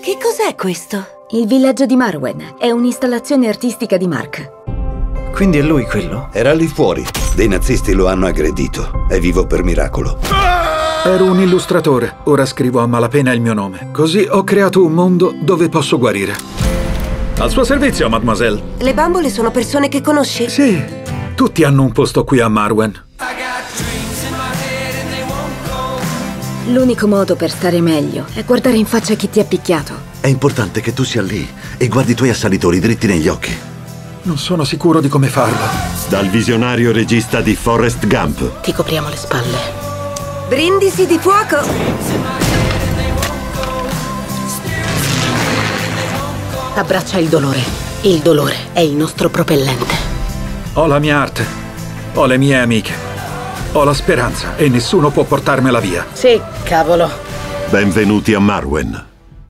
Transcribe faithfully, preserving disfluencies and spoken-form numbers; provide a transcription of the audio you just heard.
Che cos'è questo? Il villaggio di Marwen. È un'installazione artistica di Mark. Quindi è lui quello? Era lì fuori. Dei nazisti lo hanno aggredito. È vivo per miracolo. Ero un illustratore. Ora scrivo a malapena il mio nome. Così ho creato un mondo dove posso guarire. Al suo servizio, mademoiselle. Le bambole sono persone che conosci? Sì. Tutti hanno un posto qui a Marwen. L'unico modo per stare meglio è guardare in faccia chi ti ha picchiato. È importante che tu sia lì e guardi i tuoi assalitori dritti negli occhi. Non sono sicuro di come farlo. Dal visionario regista di Forrest Gump. Ti copriamo le spalle. Brindisi di fuoco! Abbraccia il dolore. Il dolore è il nostro propellente. Ho la mia arte. Ho le mie amiche. Ho la speranza e nessuno può portarmela via. Sì, cavolo. Benvenuti a Marwen.